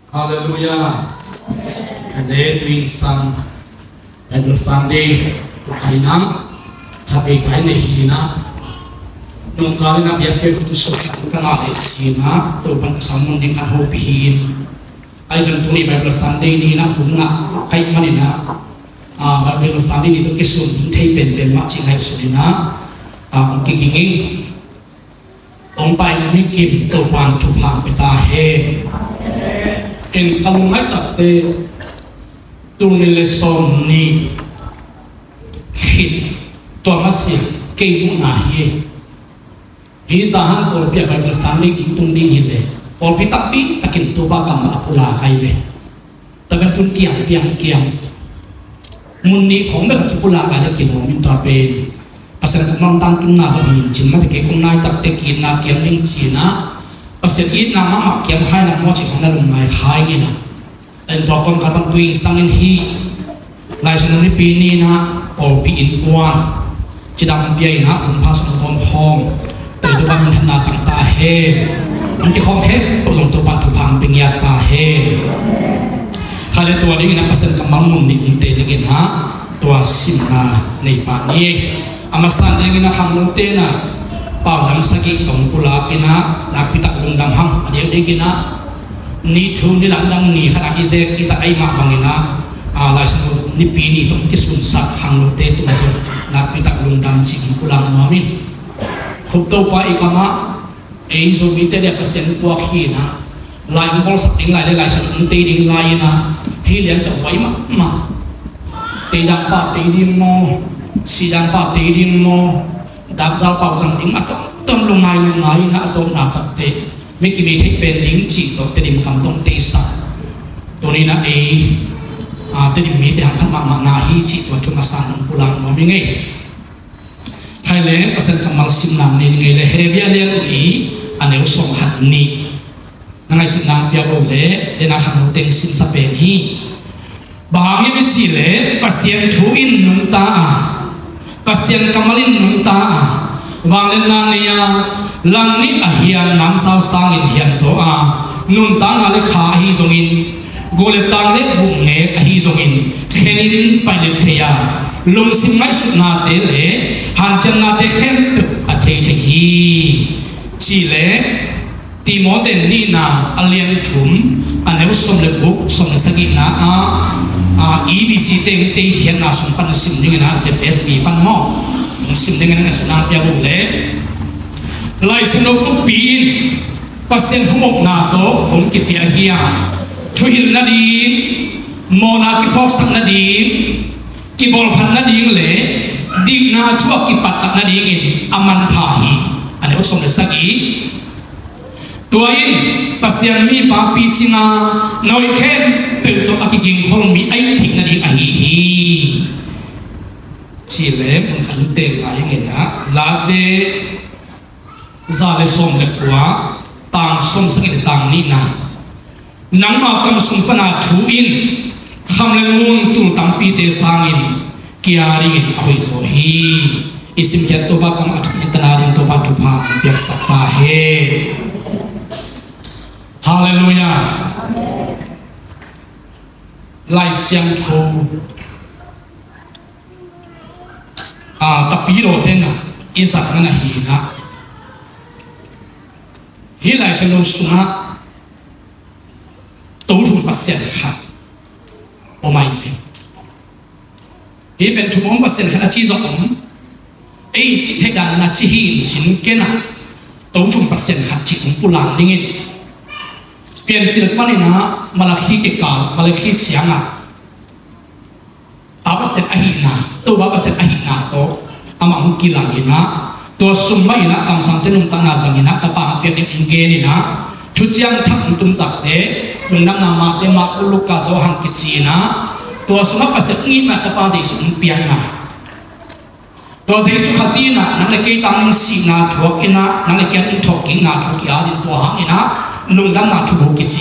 Hallelujah. Today doing some Bible Sunday to kainang tapi kain hina nung kali na biar ke kusuk kanale sina to ban samun ding kan hopihin ay tuni Bible Sunday ni na hunga kai manina Bible Sunday ni to kisun thei pen ma chingai sunina kikinging ong pai mi kim to pan tu phang pita he in kalungai tapte tunile som ni hit to masih kei na he hi tahan ko pia Bible Sunday tung ding hile or pitapi takin to ba kam apula kai le takan tun kiam piang kiam munni khong ba ki pula ka ki no min to pe pasal non tan tun na sa hin chin ma ke kong nai tak te ki na kiam ling china pasal it na ma kiam hai na mo chi khong na lum mai khai ni na en to kon ka ban tuing sangin hi lai san ni pi ni na or pi in kwan chidam pi na kun pa sa kon hong pe do ban na tang ta he an ki khong he to long to pan tu phang ping ya ta he khale to ding na pasal ka mang mun ni te lingin ha to sim na nei pa ni amasan ding na khang long te na pa lam saki tong pula ina na pitak lung dam ham ade ding na ni thu ni lam dam ni khana izek isa ai ma bangina lai san ni pi ni tong ki sun sak hang long te tu so na pitak lung dam chi pulang ma min khub to pa ikama ei zo mi te de pasen po khi na lai bol sak ding lai san te ding lai na hi lian to wai ma te jang pa te ding mo si jang pa te ding mo dap zal pa jang ding ma tom lung ngai na to na tak te mi ki mi thek pen ding chi to te dim kam tong te sa to ni na ei te dim mi te han ma na hi chi to chu ma san pulang no mi ngai hai le pasen kamal sim nam ni ngai le he bia le i aneu som hat ni nangai sun nam pia ro le de na khang teng sim sa pe ni bang hi si le pasien thu in nung ta pasien kamalin nung ta wang le na nia lang ni ahian nam sao sang in hian so nun ta na le kha hi zong in gole tang le bu nge hi zong in khenin pai le theya lung sim mai su na te le han chan na te khen tu a thei thei hi chi le ti mo den ni na alian thum aneu som le buk som le sagi na EBC teng te hian na som pan sim ding na ZSB pan mo sim ding na su na pya bu le lai sim no ku pin pasien humok na to hom ki pia hiya thuil na di mo na ki phok sang na di ki bol phan na ding le ding na chua ki pat na ding in aman pha hi ane som le sagi tuain pasien mi pa pi chinga noi khem pe to akiging hol mi ai thik na ding a hi chi le mun khan te lai nge na la de za le som le kwa tang som sagi le tang ni na nang ma kam sum pana thu in kham le ngun tu tam pi te sangin kiari in ahoi so hi isim kya to ba kam athu itanarin to ba tu pha pya sakta he hallelujah lai siang tho tapi ro te na isak na hi na hi lai sen no sunga to thum pasien kha o mai le hi ben thum pasien kha chi zo ei chi the dan na chi hin chin ke na to thum pasien kha chi kum pulang dingin pian chil panina malakhi ke ka malakhi chianga abasen ahina to babasen ahina to amang kilang ina to summa ina kam sang tenung tana sangina tapa pe de ingeni na thuchiang thak tum tak te nung nang na ma te ma uluka zo hang kichina to summa paset ni na tapa sei sum pian na to sei su khasina nang le ke tang si na thok ina nang le ke in thok king na thok ya din to hang ina nung dam na thu kichi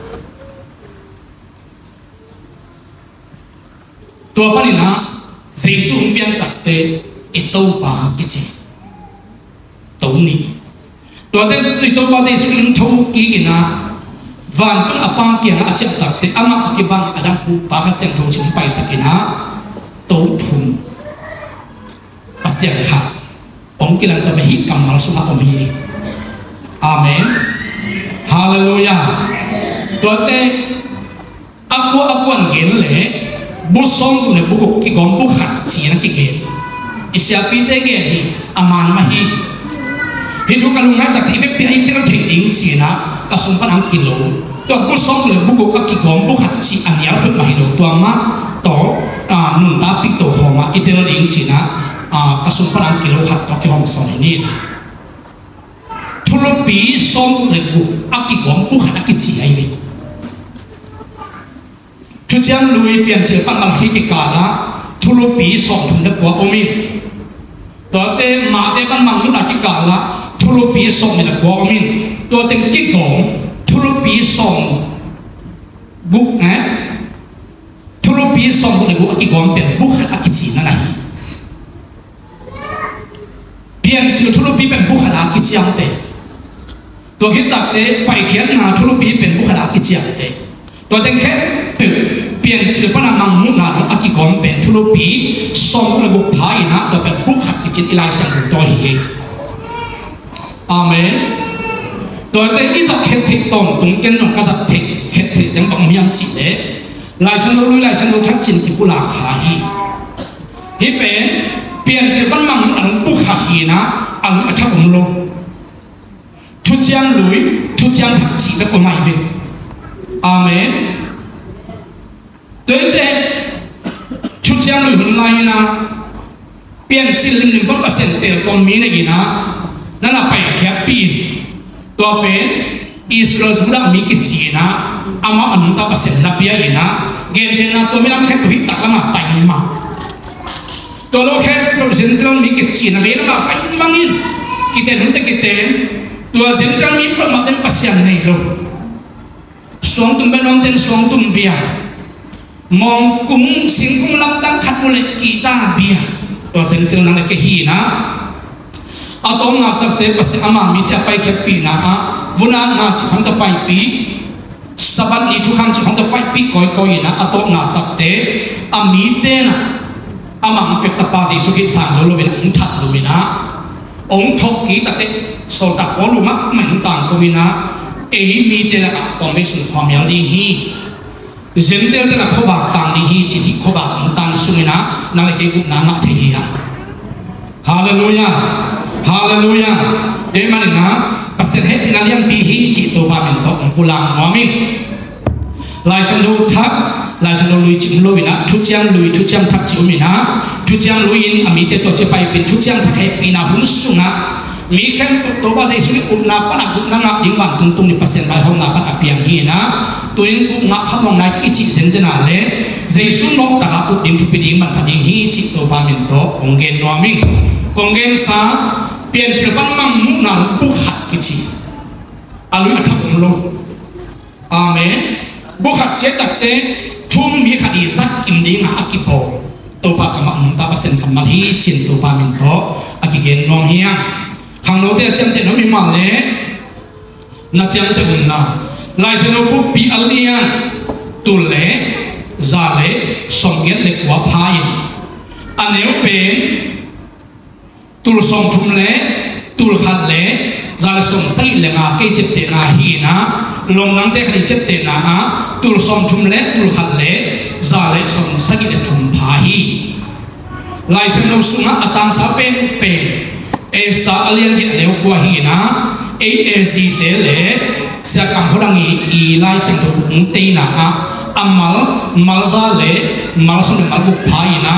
to panina sei su pian tak te ito pa kichi to ni to te ito pa sei su in thok ki ina van tung apang kia na achep tak te ama ki bang adam hu pa kha seng ro chim pai sakina to thum asyang kha om kilan ta hi kamal suma om hi amen hallelujah to te aku gen le bu song ku ne bu ko ki gom bu khat chi na ki gen isya pi te ge hi aman ma hi hi thu kalung ha tak ti ve pi ai te ka thing ding chi na ka sum pan ang kilo to bu song le bu ko ki gom bu khat chi an ya tu ma hi do to ma to nun ta pi to ho ma itel ding chi na ka sum pan ang kilo khat to ki hom so ni thu lo pi song le bu aki gom bu khat ki chi ai ni thu chang lui pian che pan mal hi ki ka la thu lo pi song thun de kwa omi to te ma te pan mang nu na ki ka la thu lo pi song ni na kwa omi to te ki gom thu lo pi song bu thu lo pi song bu le bu ki gom pen bu khat ki chi na na hi pian che thu lo pi pen bu khat ki chi am te to ki tak te pai khian na thu lo pi pen bu khat ki chi am te to te khe te pian che pan mang nu na no ki gom pen thu lo pi song le bu phai na to pen bu khat ki chi ilai sang to hi amenตัวเต็งอีสักเห็ดถิตรงตรงเกณฑ์ของกษัตริย์ถิเห็ดถิจังบังมีอันจีเล่หลายฉันรู้หลายฉันรู้ทักจินที่ปุลาขาฮีฮิเป็นเปลี่ยนเจ็บบ้านมังอันบุขาฮีนะอันอัฐองลงทุจยังลุยทุจยังทักจีและก็ไม่เป็นอาเมนตัวเต็งทุจยังลุยหุ่นไรนะเปลี่ยนจินลิมลิมบ้านเปอร์เซ็นต์เตลก็มีนะยีนะนั่นแหละไปแฮปปี้ตัวเป็นอิสราเอลสุดามีกิจนะอามาอันนั้นก็เสร็จนับยานะเกณฑ์เดนะตัวไม่รับแค่ตัวหิตตะละมาไปมาตัวโลกแค่ตัวเซนตรัลมีกิจนะเวลามาไปมางินกิเตนหุ่นตะกิเตนตัวเซนตรัลมีประมาทเป็นปัสยันในโลกสวงตุ่มเป็นน้องเต็นสวงตุ่มเบียมองกุ้งสิงกุ้งลำตั้งขัดมุเล็กกีตาเบียตัวเซนตรัลนั่นก็ฮีนะอาตอมนาตักเตปัสอามามีแต่ไปแค่ปีนะฮะวุนานาจิขันตะไปปีสบัดนี้ทุกครั้งจิขันตะไปปีก่อยนะอาตอมนาตักเตอามีเตนะอามาเป็ดตะปาสิสุขิสานโซโลเวนะองทัดโลเวนะองทอกกีตักเตโซตักโอลุมะเหมือนต่างก็มีนะเอมีเตละกับตอมไม่สุนความยาวดีฮีเซนเตละเขาบากต่างดีฮีจิตเขาบากต่างสุนินะนั่นเลยเกี่ยวกับนามะเทียฮาเลลูยาฮาเลลูยาเดี๋ยวมันนะปัสเสธนั่นยังปีฮีจิตตัวบามินโตองปุลังหัวมิลายฉันดูทักลายฉันดูลุยจิมลุยนะทุกอย่างลุยทุกอย่างทักจิวมินะทุกอย่างลุยอามีเตตัวจะไปเป็นทุกอย่างทักให้ปีนาหุ่นสุนะมีแค่ตัวบาสิสุนิอุณาปนักอุณาดิงวันตุงนี่ปัสเสธลายห้องนาปนักเปียงฮีนะตัวนี้อุณาข้ามองนายอิจิเซนเจนาเลเจสุนกตาอุดิงทุปิดิงมันพัดิงฮีจิตตัวบามินโตองเกนหัวมิกงเกนซาเปลี่ยนเชื่อบ้านมังมุนาบุขัดกิจิอาลุอัฐองโลอาเมนบุขัดเจตักเตทุ่มมีคดีซักกิมดีงาอักิโปตัวปากกำมังตาบัสเซนกำมังฮีชินตัวปามินโตอักิเกนนองเฮียขังโนเตเจมเตนมีมาเลนัจเจมเตอุนนาลายเซโนบุปีอัลเลียนตุเลซาเลสงเกตเล็กว่าพายอันเนวเป็นตุลสองทุ่มเล่ตุลขัดเล่จาลสงสัยเลงาเกจิตเตนาฮีนะลงนังเตคดีจิตเตนาตุลสองทุ่มเล่ตุลขัดเล่จาลสงสัยเดทุ่มพาฮีลายเส้นเราสุนัขตังสาเป็นเอสตาอเลียนที่เลี้ยวกว่าฮีนะเอซีเตเล่เสียกังพลังอีลายเส้นเราอุ้งเตนะอามัลซาเล่มัลสุนมัลบุกพาฮีนะ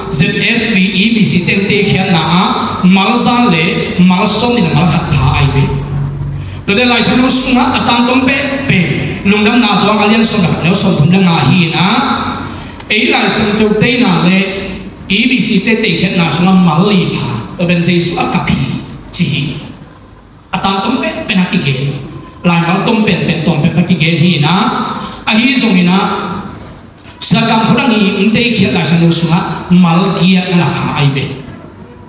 ZSPE มีสิเต็มเตะเขียนนะมัลซาเลมัลส่งนี่มัลขัดพายไปตัวเดียวไล่ฉันรู้สุนัขตังต้มเป๊ะลุงดำนาสว่างอเลียนส่งแบบแล้วส่งถุงงาฮีนะไอ้ไล่ฉันตัวเตะน่ะเลยมีสิเตะเขียนนะส่งมัลลีพาตัวเป็นเจสุอากับพีจีตังต้มเป๊ะเป็นฮักกิเกนไล่มัลต้มเป็นต้มเป็นฮักกิเกนฮีนะไอ้ฮีส่งนี่นะsekarang orang ini untuk kita langsung sunga malgia nak haibe.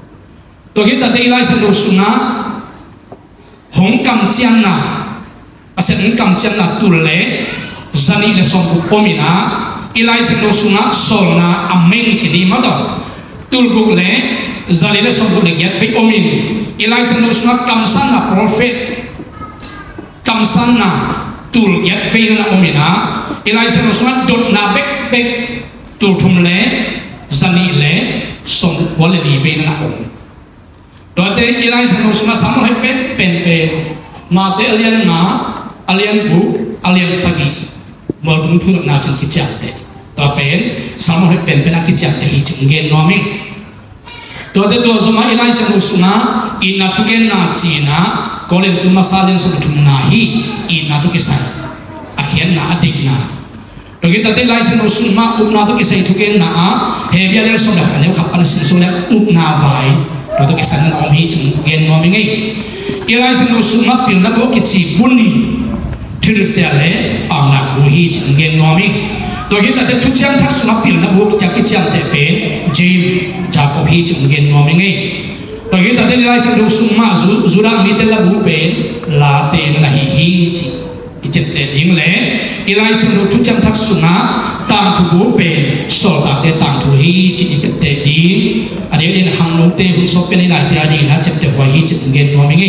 To kita tadi langsung sunga Hong Kong China asen kam chang na tulle zani le som bu omina ilai sen no sunga solna ameng chini ma do tul bu le zali le som bu le gyat fe omin ilai sen no sunga kam san na prophet kam san na tul gyat fe na omina ilai sen no sunga dot na bek bek tul thum le zani le som bu le ni ve na om do te ilai sen no sunga sam he pen ma te alien na alien bu alien sagi mo tung thu na chang ki chang te to pen sam he pen na ki chang te hi chung gen no mi to te to zoma ilai sen no sunga ina thu gen na chi na ko len tu masalen so thum na hi ina tu ki sai a hian na adik na to ki ta te ilai sen no sunga up na to ki sai thu gen na he bia le so da ka le khap an sin so le up na vai to to ki san na om hi chung gen no mi ngai ilai sen no sunga pil na ko ki chi buni thil sia le ang na bu hi chung gen no mi to ki ta te thu chang thak sunga pil na bu ki chang te pe jim ja ko hi chung gen no mi ngai to ki ta te ilai sen no sunga zu ra mi te la bu pe la te na hi hi chi i chet te ding le ilai sen no thu chang thak sunga tang thu bu pe so ta te tang thu hi chi i chet te di ade den hang no te hun so pe ni la te adi na chet te wa hi chung gen no mi ngai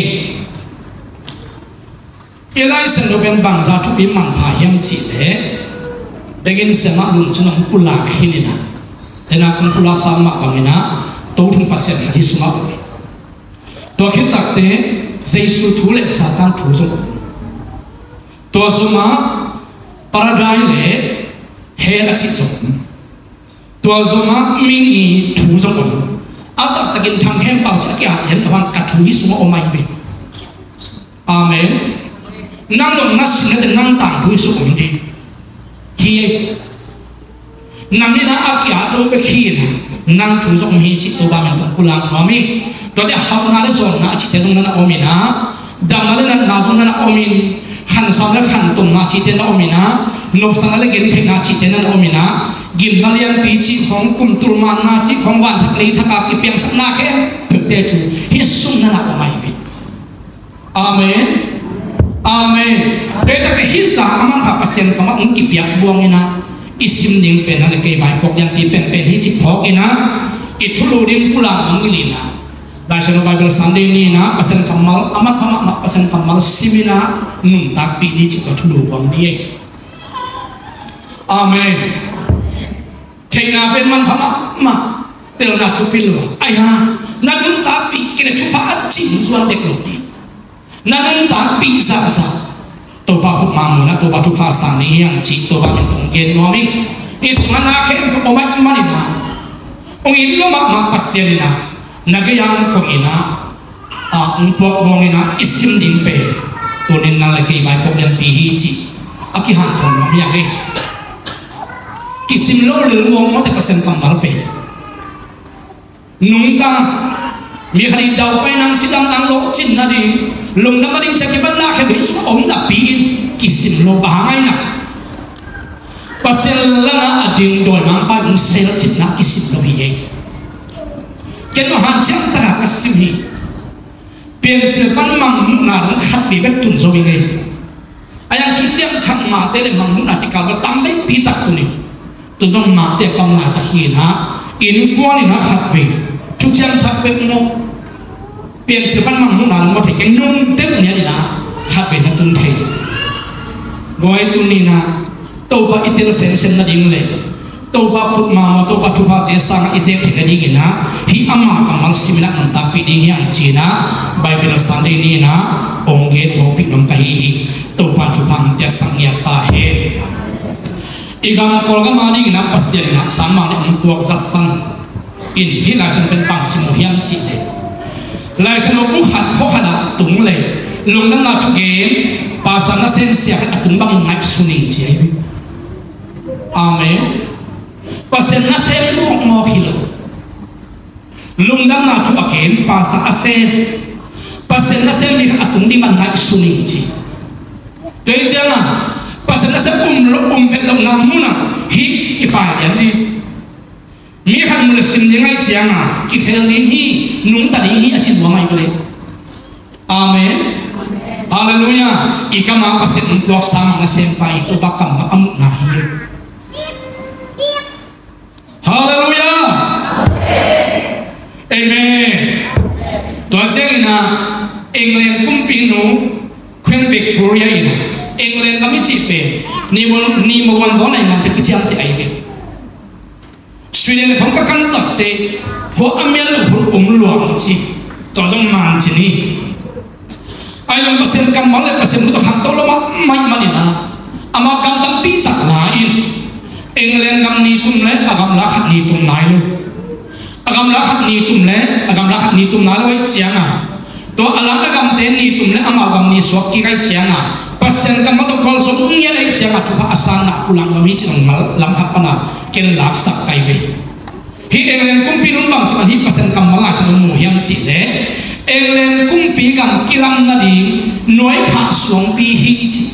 ilai sen no ben bang za thu bi mang pha yam chi le begin sema lun chunong pula hinina tena kung pula sama bangina to thung paset hi suma to khit tak te jesu thu le satan thu zo to suma paradai le he la chi zo to suma mingi thu zo ata takin thang hem pau cha kya yan awang ka thu hi suma omai be amen nang long nas na de nang tang thu su om di hi nang ni na akya lo be khi na nang thu zo mi chi to ba men pulang no mi to de ha na le so na chi te jong na omi na dang na na jong na omi han sa na khan tum na chi te na omi na no sa na le gen the na chi te na omi na gim na lian pi chi khong kum tur man na chi khong wan thak le thaka ki piang sak na khe pe te chu hi sum na omai be amen amen beta ke hisa amang pa pasien kama ung ki piak buang ina isim ning pen na ke vai pok yang ti pen pen hi chi phok ina ithulu rim pula mangilina la seno bible sunday ni na pasen kamal amat kama ma pasen kamal simina num tak pi ni chi ko thulu buang ni amen theina pen man kama ma tel na thu pilu ai ha na num tak pi ke thu pha chi suan dek lo ni nanang tak pi sa sa to ba hu ma mu na to ba thu pha sa ni yang chi to ba men tong gen no mi is mana khe ko ma mani na ong in lo ma ma pasien na na ge yang ko ina a ung pok bong ina isim ding pe to nin na la ke bai pok yan pi hi chi aki han thon no ya ge kisim lo le mo mo te pasen kam mal pe nungka mi khari dau pe nang chidam tang lo chin na di lung na ding chaki ban na khe bi su om na pi in kisim lo ba ngai na pasel la na ading doi mang pa ung sel chit na kisim lo bi e ken no han chang ta ka sim hi pien che pan mang na rong khat bi bek tun zo bi ngai ayang chu chiang thang ma te le mang na ti ka ba tam be pi tak tu ni tu dong ma te kam na ta hi na in kwa ni na khat bi chu chiang thak be mo pien se pan mang na mo the ke nung te ne ni na khat be na tun the goi tu ni na to ba itel sen sen na ding le to ba khut ma ma to ba thu ba te sa na ise the ni gi na hi ama kamal simila nam ta pi ding yang chi na bible sunday ni na ong ge ngo pi nom ka hi to ba thu phang te sang ya ta he igam kol ga ma ni na pasya na sama ne tuak za sang in hi la san pen pang chi mo hiam chi le la san bu khat kho khana tung le lung nam na thu ge pa san na sen sia atung bang ngai suning chi amen pasen na sen mo mo khilo lung nam na thu again pa sa asen pasen na sen ni atung di man ngai suning chi dei jana pasen na sen vet lo nam mu na hi ki pa yan di mi khan mu sim ni ngai chiang a ki khel ni hi nung ta ni hi a chin wa ngai ko le amen Hallelujah. Ika ma pasit untuk sama na senpai itu bakam amuk na hiyo. Hallelujah. Amen. Tuan saya ina England kumpinu Queen Victoria ina England kami cipe ni mo wan dona ina cek kecil ti aibe. Sweden phong kan takte fo amel fo luang ci to jong man ci ni. Ayong pasen kamal pasen to kham to lo mai manina ama kam tampi tak lain. England gam ni tum le agam la khat ni tum nai lu agam la khat ni tum nai lo chianga to alang agam ten ni tum le ama gam ni swak ki kai chianga pasen kam to kol so ngia lai chianga tu asana pulang mi chang mal lam khat pana ken lak sak kai be hi England kum pinun bang chiman hi pasen kam mala chang mu hiam chi le England kum pi gam kilam na di noi pha suang pi hi chi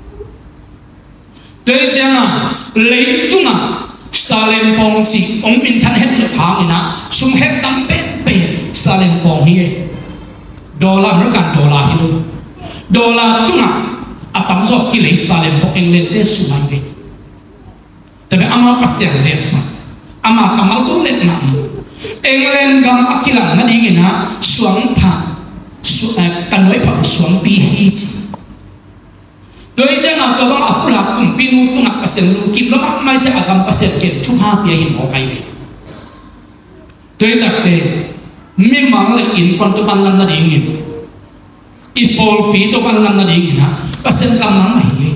Tới chăng lấy tung Stalin bong chỉ ông bin thân hết được hàng ina sung hết tâm bền Stalin bong hi dollar nó cả dollar hi luôn dollar tung tâm do khi lấy Stalin bong England để sung hai về tapi ama pasien lihat sa ama kamal pun lihat nak England gam akilang na dingina suang pa kanoi pa suang pi hi Doi jangan kau bang aku lah kumpinu tu nak pasal lukim lo mak macam agam pasal kem cuma biayin okai ni. Doi tak te, memang le in kon tu panlang na dingin, ipol pi tu panlang na dingin ha, pasal kamang mahi.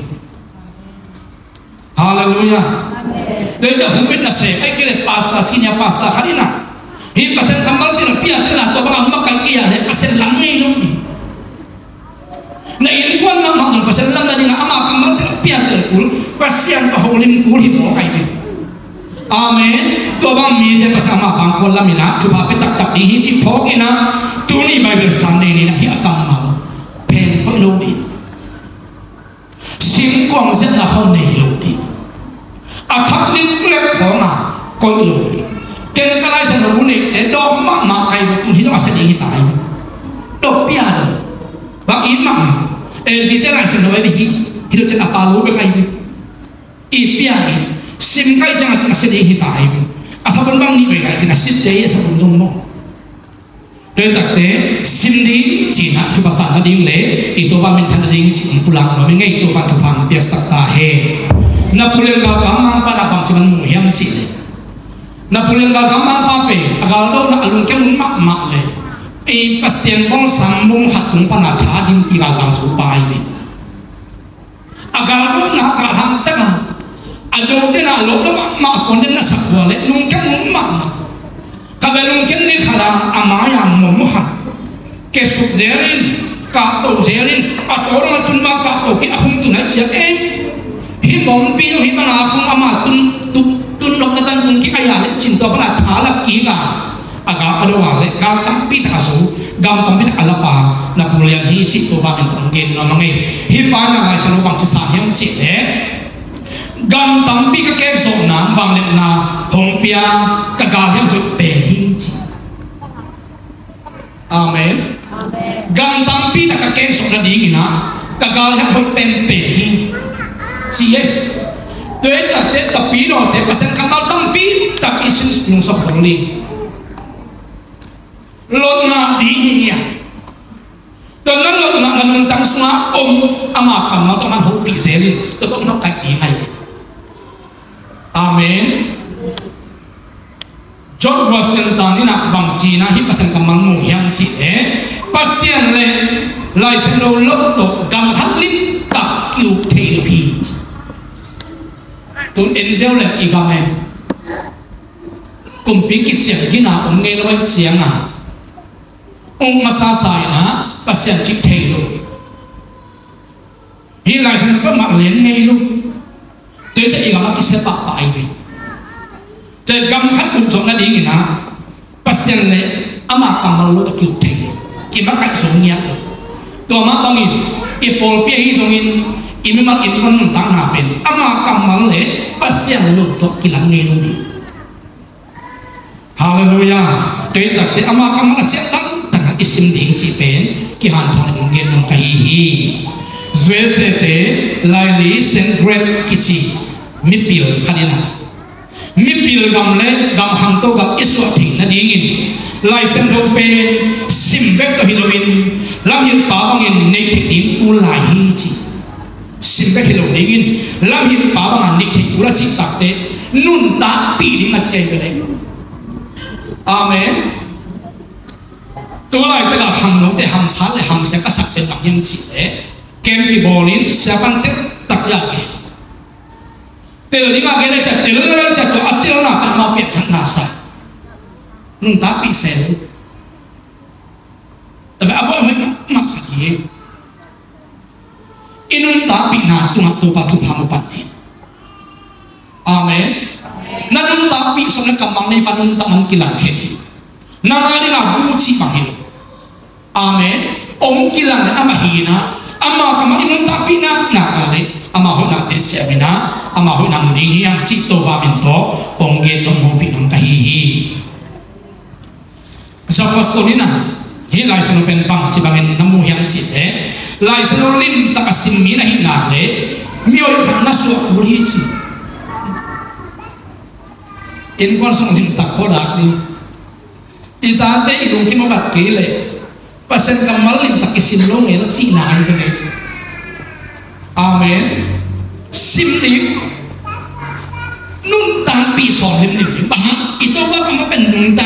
Hallelujah. Doi jangan humbit na saya, ay kira pasta sinya pasta karina. Hi pasal kamal tira pia tira tu bang amak kay kian le pasal langai lo ni. Na ilkuan na mga pasal lang na nga ama kamal terapia terkul pasien pahulim kul hipo ay din. Amen. To bang mi de pasama bangkol lamina coba petak tak di hici pogina tuni Bible Sunday ni na hi akamal pen pelodi. Singkong zet na hon nei lodi. Atak lit lep koma koi lodi. Ken kalai sa nabuni e do mak ay tuni na masa di hitai. Do piado. Bang imam Ezite lang sa naway bihi hilo sa apalo ba kayo ipiyahin sim kayo sa ating asilihin tayo asapon bang ni ba kayo kinasit tayo sa punjong mo dahil takte sim di China tuba sana ding le ito ba mintan na ding ching pulang no ngay ito pa tupang piyasak tahe na pulang gagamang panabang sa manmuhiyam chile na pulang gagamang pape agal daw na alung kemung makmak le pasien bong sambung hatung panatha dim tigagang supai ni agar bong nak kaham taka ado de na lo do ma kon de na sakwa le lung kem lung ma kabe lung kem ni khala amaya mo ha ke su zerin ka to zerin ator na tun ma ka to ki akhum tu na cha hi bong pi hi bana akhum ama tun lo ka tan tun ki aya le chin to bana thala ki ga aga ado wale ka tampi tasu gam tampi alapa na pulian hi chi to ba entong gen no mangai hi pa na ngai sanu bang chi sa hem chi le gam tampi ka ke so na bang le na hong pia ka ga hem hu pe hi chi amen gam tampi ta ka ke so na ding ina ka ga hem hu pen pe hi chi e te ta te tapi no te pasen ka tampi tapi sin nung so kholi lot na di niya tanang lot na nganong tang sunga ama kam to man hopi zelin to ko no kai ai amen George Washington ina bang China hi pasan kamang mu yang chi pasien le lai sen lo lot to gam hat lim tak kiu thei pi tun enzel le igame kumpi ki chiang gina nge lo chiang masa saya pasien cik thelo hi lai sang pa mak len ngay lu te cha igama ki se pa pa ai te gam khat un jong na ding ina pasien le ama kamal lu ki thelo ki ma kai song nya to ma bangin ipol pi hi jongin imimak in kon nun tang na pen ama kamal le pasien lu to ki lang ngay lu ni haleluya te tak te ama kamal che tang isim ding chi pen ki han thon ong gen nong kai hi zwe se te laili sen great kichi mipil khanina mipil gam le gam ham to gam iswa thing na dingin lai sen ro pen sim vek to hilowin lam hin pa bangin nei thik din u lai hi chi sim vek hilow dingin lam hin pa bang nei thik ura chi takte nun ta pi ding a chei ve amenตัวไรแต่ละหำนกแต่หำพัดเลยหำเสกสักเป็นหลักยังจีเอ๋เกมที่บอลินเสียกันเตะตักยากเอ๋เตลนี่มาเกณฑ์จะเตลนี่จะตัวอัตเตลน่ะเป็นมาเปลี่ยนทั้งนาซานุ่งตาปีเซลแต่แบบอะไรไม่มาขัดเย่อินุ่งตาปีน่ะตัวปัจจุบันปัจจุบันอาเมนนั่นนุ่งตาปีสมัยกำลังในปัจจุบันมันกิลังเห็นนั่นอะไรนะบูชีบางฮิโลอาเมนองค์กิลังนั้นอามาฮีนะอามาคำว่าอินุนตาปีนะนักอะไรอามาหุนักเดชเอนะอามาหุนักมุนีyangจิตโตบามินโตองค์เกณฑ์นมปีนมกะฮีจะฟัสโตนี่นะฮิไลสนุเป็นบังจิบามินน้ำมูyangจิตไลสนุลิมตะกสิมีนะฮินาเลมีโอขันนัสวะอุริจิอินวันสนุลิมตะโคดักนี่itate idung kimo bat kile pasen kamal lim tak isin lo ngel sinaan kene amen simli nun ta pi so lim lim bah ito ba kama pen nun ta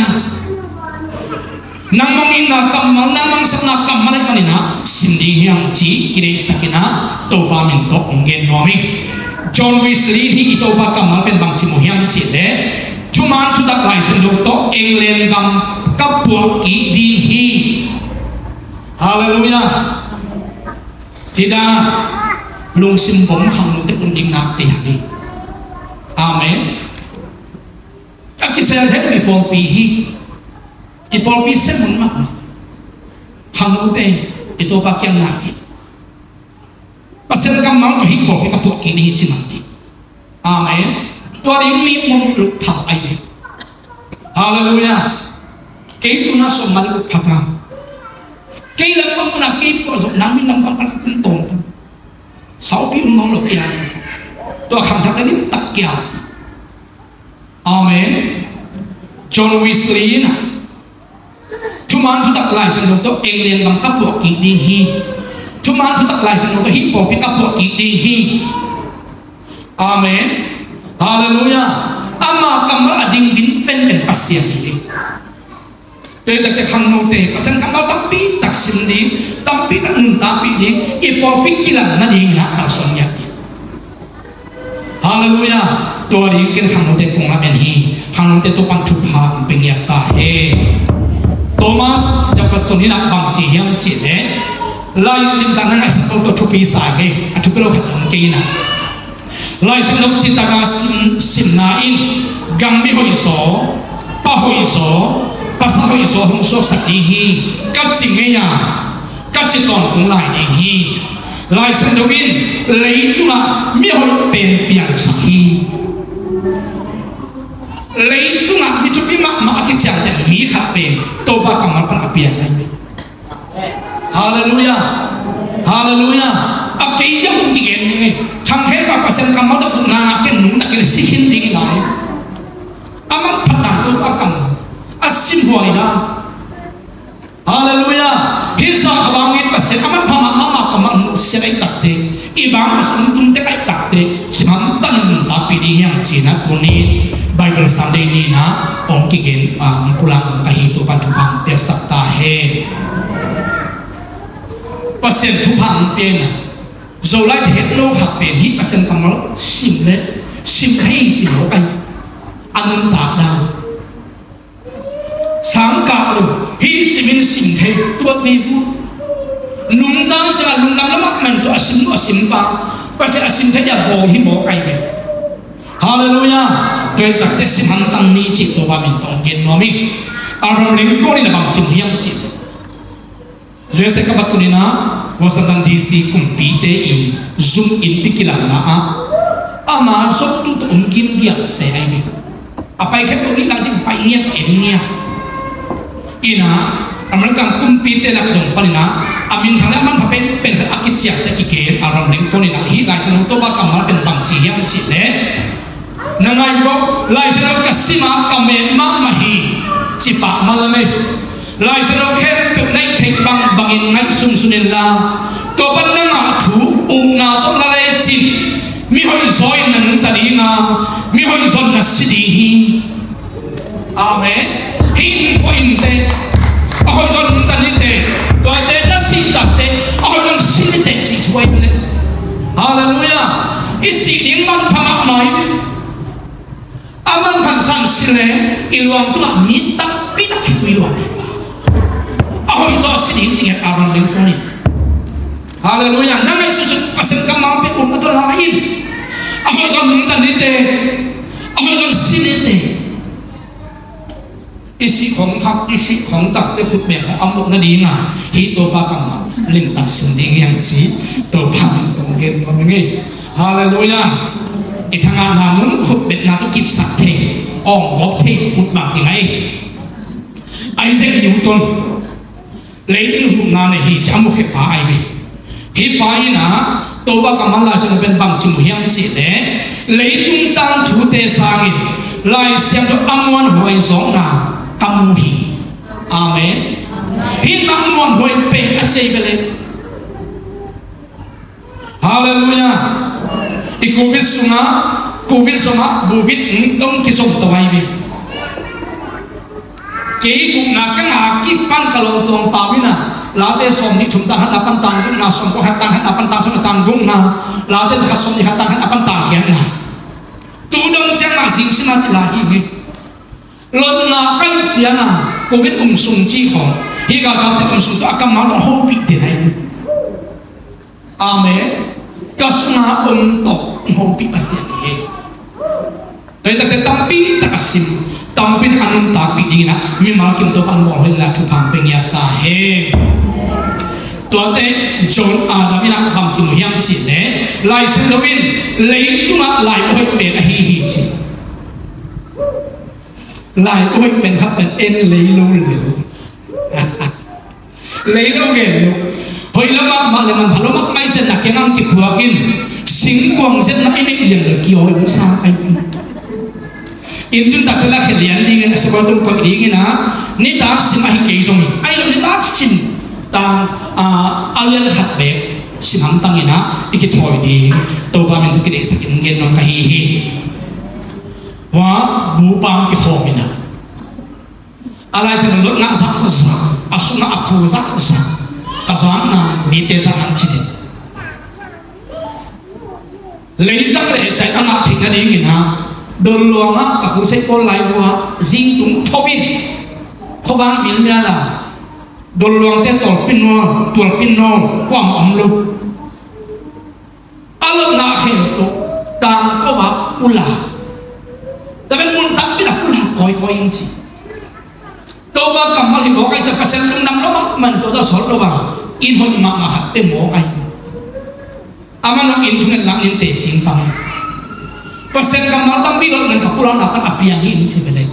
nang mamina kamal namang sana kamal manina simli hiang chi kire sakina to ba min to onggen nomi John Wesley hi ito ba kamal pen bang chi mo hiang chi de cuman sudah lain doktor England gam kapuak dihi haleluya tidak lung sim bom hang lung tek unding nak tiang amen kaki saya thấy ipol pi semun mak hang lung te itu bagian nani pasal kam mau hi pol pi kapuak dihi cimandi amenตัวนี้มีมุมลุกผักไอเด็กฮาเลลูยาเกี่ยวน่าสมมาลุกผักกันเกี่ยวกับมันเกี่ยวกับสมน้ำมีน้ำปังปังขึ้นตรงสาวพิมพ์มองหลบยาตัวคำทักนี้ตักยาอาเมนจอห์นวิสลีย์นะทุกมันทุกตักลายสนุกตัวเองเรียนกับกับพวกกิดีฮีทุกมันทุกตักลายสนุกตัวฮิปโปปิกับพวกกิดีฮีอาเมนHaleluya. Ama kamal ading hinten ben pasien ini. Tetapi khangno te pasan kamal tapi tak sindi tapi tak tapi di ipo pikiran na ding na tasonya. Haleluya. To ri ken khangno te kong amen hi. Khangno te to pan chupa pengya ta he. Thomas Jefferson ni nak bang chi yang chi de. Lai lim tanan ai sa to chupi sa ke. Atu pelo khatong ke na. Lai senok cita ka simnain gambi hoiso pa hoiso pasa hoiso hongso sakihi kacingeya kaciton kung lai dihi lai senokin leituna mi hoi pen piang sahi leituna mi cupi mak mak kicang dan mi kapen toba kamal perapian lai haleluya haleluya akeisha mungkin ini Changhai Papa Sen kamal tak nak ken nung tak kena sihin dingin ay aman padang tu akam asim huayna haleluya hisa kabangit pasen aman pama mama kamal sirai takte ibang musun te kai takte simam tanun tapi dia yang Cina kunin Bible Sunday ni na ong kigen pulang kehidupan Tuhan bersabda he pasen Tuhan pena rồi lại hết lô học về hít và sen cầm nó sim hay chỉ nó anh ăn tạc đào sáng cả rồi hít sim thế tuột đi vu nung ta chẳng nung lắm lắm mình tụi sim ba và sẽ sim thế nhà bồ hi bồ cái về hallelujah tôi đặt cái sim hàng tăng ni chỉ tôi ba mình tổng kiến nó mình Abraham Lincoln là bằng chứng hiếm chỉ rồi sẽ các bạn tụi nó Washington DC kumpite i zoom in pikilan na ama sok tu ungkin giat se ai apa ikat tu ni lazim painnya to ennya ina Amerika kumpi telak song panina amin thangla man papen pen akichia ta kike aram ling ponina hi lai sanu to ba kamal pen bang chi hiam chi le nangai ko lai sanu kasima kamen ma mahi chipa malame lai sanu khem pe nai thek bang bangin ngai sun sunilla to ban na thu na to la le chin mi hoi zoi na nung tali nga mi hoi zon na sidi hi amen hin po inte ahoy zon nung tali te to te na sida te ahoy zon sidi te chi chuai le hallelujah isi ding man phamak mai aman kan san sile iluang tu mi tak pi tak hitu iluang ahoy zon sidi chi ngat aran leng poni hallelujah namai susut pasen kamal pe atol lain ahoy zon nung tali te ahoy zon sidi te isi khong khak isi khong tak te khut me khong amuk na dinga hi to pa kam lim tak sending yang chi to pa mình gen no ngi hallelujah ithanga namun khut bet na to kip sak the ong gop the ut bang ti ngai Isaac Newton lấy tin hùng na này hi chăm một cái pa ai bi hi pa ina to pa kam la sa ben bang chi mu hiam chi le lấy tung tang thu te sang lai siam to amon hoi zong na kamuhi amen hin amon hoi pe achei bele hallelujah i covid sunga bubit dong ki som tawai bi ke ku na ka nga ki pan kalong tong pawina la te som ni thum ta han apan tang gung na som ko han tang han apan tang som tang gung na la te ka som ni han tang han apan tang yan na tu dong chang ma sing sima chi la hi bi lon na kan chia na covid sung chi khong hi ga ka te sung ta kam ma dong ho pi te nai amen ka sunga to ho pi pasia ni dai ta te tampi ta kasim tampi anum ta pi ding na mi ma kim to pan mo la thu phang pe nya ta he to te John Adam ina bang chi hiam chi ne lai sen lovin lei tu na lai ho pe na hi chi lại ôi bên khắp bên en lấy lâu liu lấy lâu ghê lu hồi lắm mà lại mình phải lo mắc may chân là cái ngâm kịp vừa kia sinh quang rất nãy này liền là kiều cũng sao phải in chúng ta cứ là cái liền đi nghe sẽ bao nhiêu quậy đi nghe na ni ta xin ai kỹ rồi ai làm ni ta xin ta alien hạt bẹ xin ham tăng nghe na cái thổi đi tôi ba mình cái để sắc kiến nghe nó cái hi wa bu pang ki khomina alai sa lot na sa asuna akhu za za kazam na mi te za nam chi lấy tak le tai ana thing na ding na don luanga ka khu se ko lai wa jing tung thobin khowang min mya la don luang te tol pin no kwam am lu alot na khen to tang ko ba pula tapi mun tak bila pula koi yang si. Toba kamal hi mokai cha pasal lung nam lo man to da sol lo ba in hoi ma ma hat pe mokai. Amana in thunget lang in te ching pang. Pasal kamal tam bilot ngan kapulan akan apiang in si bele.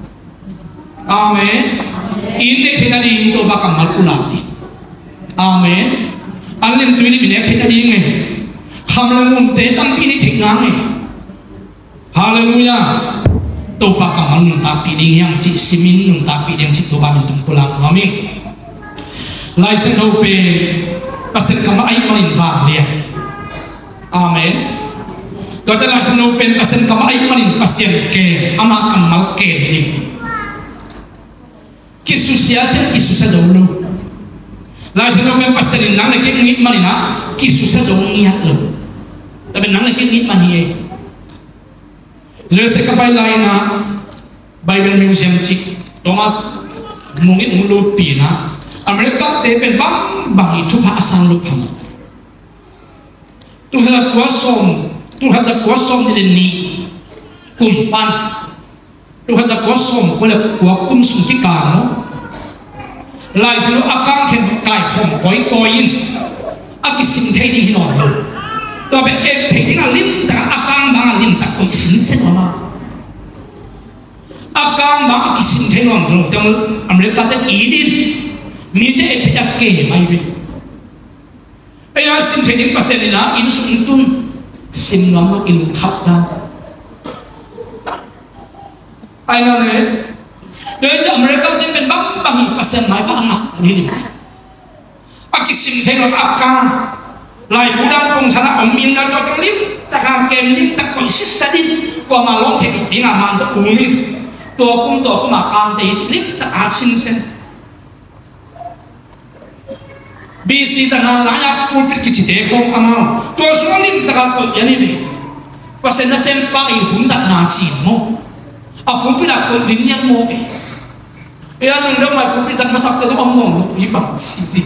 Amen. In te thena di toba kamal pula ni. Amen. Alim tu ni binek thena di nge. Hamlang te tam pi ni thena nge. Hallelujah. Toba kamal nung tapi ding yang ci simin nung tapi yang ci toba mintum pulang amin. Lai sen ho pe pasen kamal ai manin va lian. Amen. Kata lai sen ho pe pasen kamal ai manin pasien ke ama kamal ke ini. Kisusia jauh. Lai sen ho pe pasen nang ke ngit manina kisusia jauh ngiat lo. Tapi nang ke ngit mani Jose kapai laina Bible Museum cik Thomas mungit mulut pina Amerika tepen bang itu asal lu kamu Tuhan kuasom ni kumpan Tuhan kuasom kuala kuakum sungki kamu lai selu akang kem kai hom koin akisim thei di hinon lu tapi thei di ngalim ta akang bang lim tak koi sin sen ma akang bang akisim thei non lu tang Amerika te idin mi te te ke mai ve aya sim the ning pasen na in sung tun sim nom lo in khap da ai na le de ja America te pen bang bang pasen mai pa na ni ni aki sim the lo aka lai budan pong sana om min na to lim ta ka kem lim ta ko sis sadin ko ma long the ni nga man to umin to kum ma kan te chi lim ta a sin sen BC sana la ya pulpit ki chi te ko ama to so lim ta ka ko yani ve pasen na sem pa i hun sat na chi mo a pulpit a ko din yang mo ke ya nung do mai pulpit sat masak to om mo pi bang si ti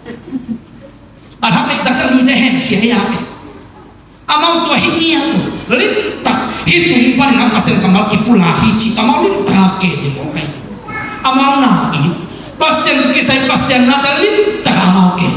a tham mai tak lu te hen hi ya pe amau to hi ni ang lim ta hi tum pa na pasen kamal ki pula hi chi amau lim ta ke ni mo kai amau na i pasen ke sai pasen na ta lim ta amau ke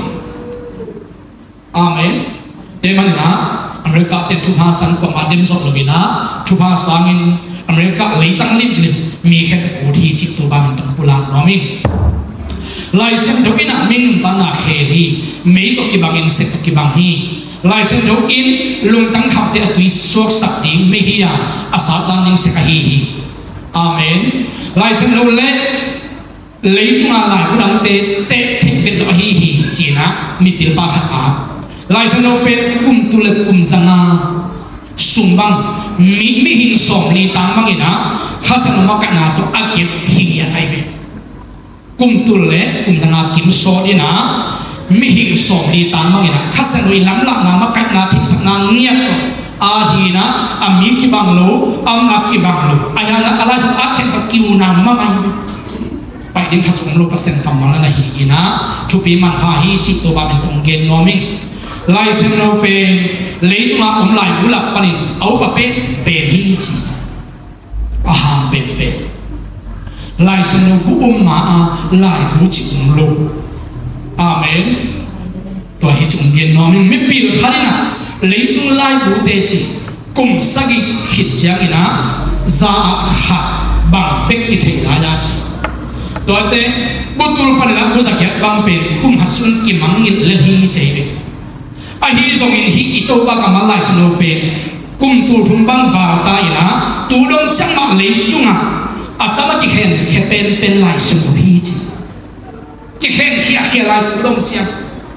amen de manina Amerika te thu ha san ko ma dem so lo bina thu ha sangin Amerika leitang lim mi khet u thi chi tu ba min tam pula no mi lai sem do ina min ta na khe hi me to ki bangin se to ki bang hi lai sem do in lung tang khap te atui sok sak ding me hi ya asa tan ning se ka hi amen lai sem do le leitung a lai udang te thik te lo hi china mi til pa khat a lai sem do pe kum tu le kum zanga sumbang mi hin som li tang mangina hasan ma ka na to akit hi ya ai be kum tu le kum zanga kim so dina mi hin som li tang mangina hasan wi lam la na ma ka na thik sak na ngia to a hi na a mi ki bang lo am na ki bang lo aya na ala sa akhet ba kiu na ma mai pai din kha som lo pasen kam ma na hi na thu pi man ha hi chi to ba men tong gen no mi lai sem no pe leitung a om lai bulak panin au pa pe hi chi aham pe lai sem no bu ma a lai bu chi lo amen to hi chung gen no mi pil khalina leitung lai bu te chi kum sagi khit jang ina za kha bang bek ki thei la ya chi to te butul panila bu zakya bang pe kum hasun ki mangil le hi chei be a hi zong in hi ito ba kamal lai sano pe kum tu thum bang va ta ina tu dong chang ma leitung a atama ki khen he pen lai sano hi chi ki khen hi lai tu dong chiang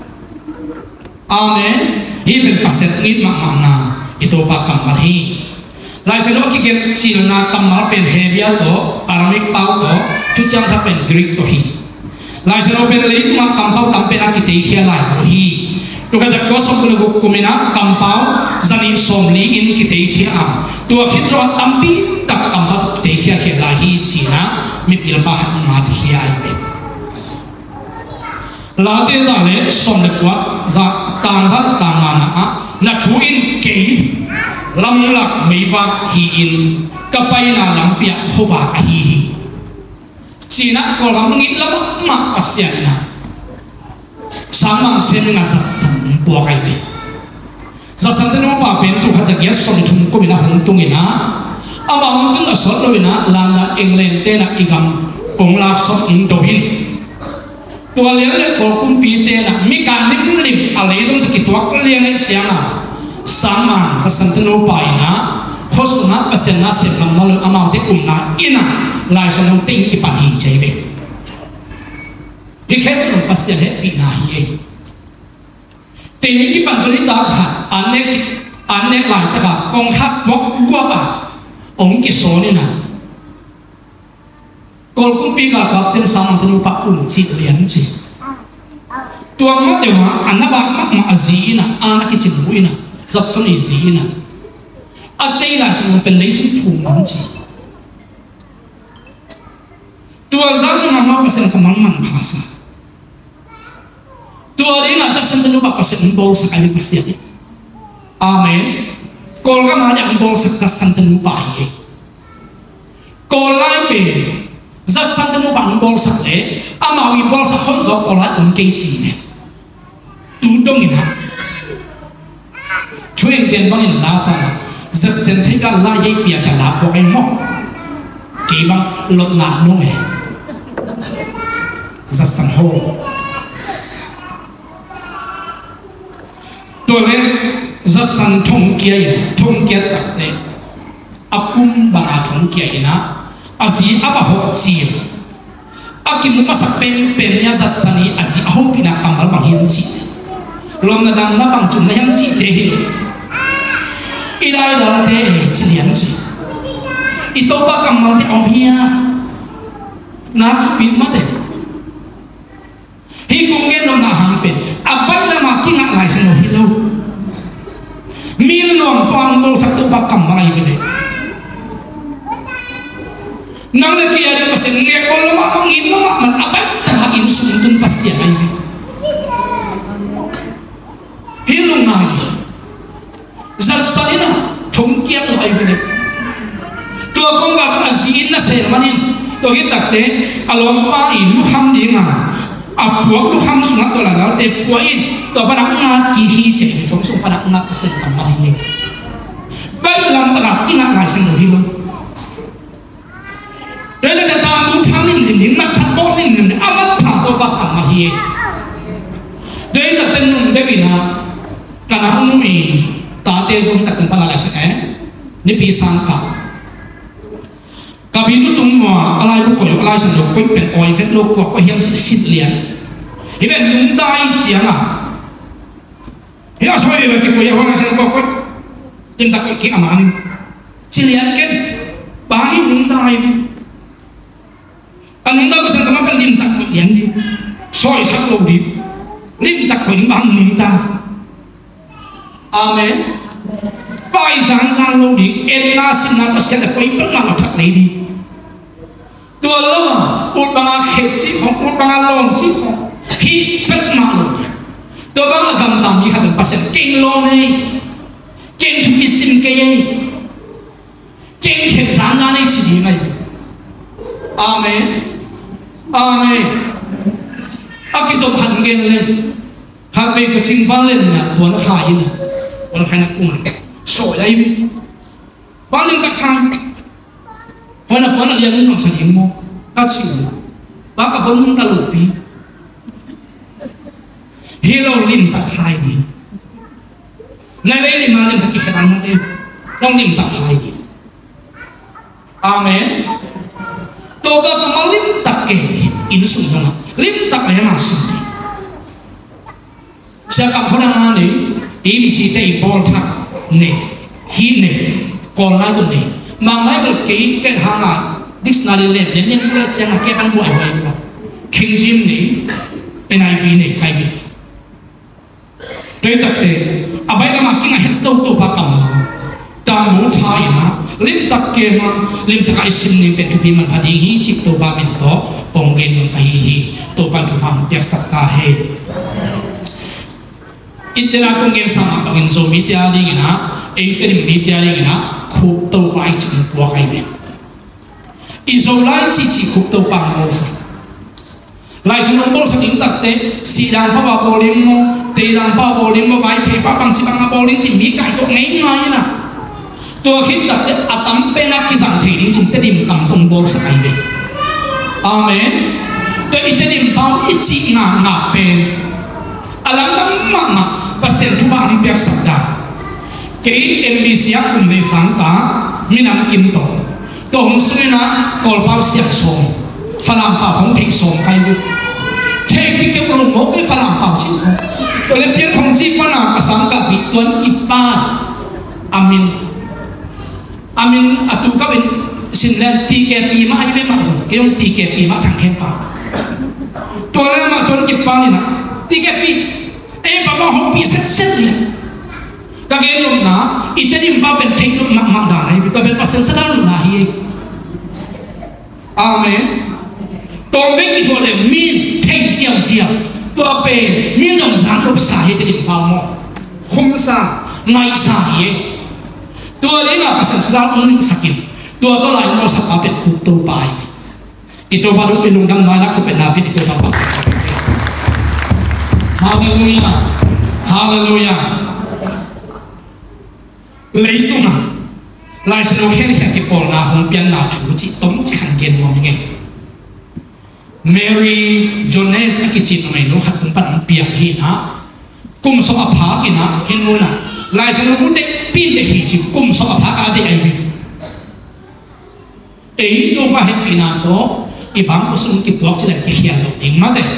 amen hi ben paset ngit ma na ito pa kamal hi lai sano ki ken sil na kamal pen hebia to aramik pau to tu chang tha pen greek to hi lai sano pen leitung a kampau tampe na ki te hi lai bo hi tu kada ko som ko kumina kampau zanin somli in ki te hi a tu khitro tampi tak kamba te hi la hi china mi pil pa hat ma hi ai pe la te za le som le kwa za tang na na thu in ke lam lak mei wa hi in ka pai na lam pia khowa hi china ko lam ngit la ma asya na samang sen nga sasan po kai be sasan tenu pa pen tu kha jagia som thum ko bina hung tung ina amang tung asol lo ina lana england te na igam ong la som in do hin to le le ko kum pi te na mi kan lim a le jong ki tuak le ne chianga samang sasan tenu pa ina khosuna pasen na se nam lo amang te na ina lai san no ting ki pa hi chei be ikhet ng pasyan he pinahiye tingin ki pantuli ta khat anek lai ta ka kong khat wak gwa ba ong ki so ni na kol kum pi ka kap ten sam tanu pa chi lian chi tuang mo dewa anaba mak ma azina ana ki chin buina za soni zina atei la sin pen lei sun thu man chi tuang za na ma pasen kamang man phasa tua dia nggak sasan tenu bapak sembol sekali pasti ada, amen. Kalau kan ada embol sasan tenu pakai, kalau lain sasan tenu embol sekali, amawi embol sakon so kalau ada keji, tudung ini, cuy yang bangin lasa, sasan tiga lagi biasa laku emo, kibang lot nak nong giật sẵn hồ tôi lấy giật sẵn thông kia đặc tế akum bằng thông kia na azi apa ho chi akim masa pen nya giật sẵn ni azi aho pina kamal bằng hiên chi lom na dang na bằng chung na hiên chi te hi ilai da te chi lian chi ito ba kamal te om hia na chu pin ma te hi kong gen nom na ham pen abai la ma ki ngak lai sen no hi lo mil long pang bol sak to ba kam mai vele nang le ki ari pasen nge bol ma ong in ma man abai ta in sum tun pasya ai hi long na ni za salina thong kia lo ai vele to kong ga ka si in na se manin to hi tak te alom pa in lu ham ni nga apuak lu ham sungat to la la te puain to pa nak ngat ki hi che ni thong sung pa nak ngat sen kam ma hi ba lu lam ta ki nak ngai sen lo hi lo de la ta mu thang nim nim mat phat bo nim nim amat tha to ba kam ma hi de la ten num de bina kana unu mi ta te zo ta kan pa la sa ni pi sang ka cả ví dụ tung hòa alai bu koyo alai san lo koi pen oi pen lo ko hiam sit lian hi ben nung dai chiang à hi a soi ve ki koyo hong san ko tin tak ki aman chi lian ken ba hi nung dai anung da san ka ma lim tak ko lian di soi sak lo di lim tak ko bang nung ta amen pai san lo di en na sin na pa se koi pen na thak nei di tua lo ut banga khet chi khong ut banga long chi khong hi pet ma lo to banga gam tam mi khat pa se king lo nei king thu ki sim ke ye king khet san na nei chi di mai amen amen akiso phan gen le kha ve ko ching ban le na bon kha yin bon kha na kum so lai vi ban ling ta kha wana pona lian nong sa himo ka chi ba ka bon mun ta lo pi hello lim ta khai ni nai le lim ma lim ta ki khan ma de nong lim ta khai ni amen to ba ka ma lim ta ke in su na lim ta ka ma si sa ka phona ma ni abc te bol tha ne hi ne kon la to ne mang lại được cái hàng à dictionary lên đến những cái xem là cái văn buổi này đúng không? Kinh nghiệm này NIV này cái gì? Đây đặc biệt, à bây giờ mà cái ngày hết đâu tôi phải cầm mà, ta muốn thay mà, lim đặc kia mà, lim đặc cái sim này bên tụi mình phải đi hi chích tôi ba mình đó, bong gen yung cái hi, tôi ban tụi mình biết sắc ta hết. Ít là công gen sama công gen media đi cái na, cái media đi cái na. Khúc tàu bài chỉ qua cái này, Israel chỉ khúc tàu bằng bol sa, lại sử dụng bol sa tiếng đặc tế, si đang bao bao bol lim mo, tây đang bao bol lim mo, vài thầy bao bằng chỉ bằng bol lim chỉ mỹ cái độ ngay ngay na, tôi khi đặc tế, atam pena cái dạng thầy lim chỉ tế điểm cầm tung bol sa cái này, amen, tôi ít tế điểm bao ít chỉ ngã pen, alam đam mà, bas tên tu bằng biar sabda. Cái NBC cùng lấy sáng ta Minam Kim Tổ Tổ hồng xuôi na Col bao xiang sông Pha làm bảo không thịnh sông cái lúc thế cái kiểu lùng mốc cái pha làm bảo chứ không tôi lên tiếng không chi qua nào cả sáng cả bị tuấn kịp ba amin amin atu các bên xin lên tì kẹp bì mà ai biết mà rồi cái ông tì kẹp bì mà thằng khen bảo tôi lên mà tuấn kịp ba này nè tì kẹp bì em bảo mà không bị xét liền kage lum na itenim ba pen thing lum mak da nei to ben pasen sadar lum na hi amen to ve ki thole min thei xiao xiao to pe min jong san lum sa hi tenim ba mo khum sa nai sa hi to le na pasen sadar un sakin to lai no sa pa pen khu to pai ito ba ru lung dang na khu pen na pen ito ba hallelujah hallelujah lấy tung à lại sẽ đâu khen cái bol na không biết là chủ chỉ tống chỉ hàng tiền mà mình nghe Mary Jones akichin mai no khat tum pan piang hi na kum so apha kina hinuna lai san mu de pin de hi chi kum so apha ka de ai bi ei to pa he pina to ibang usung ki tuak chila ki hian lo ding ma de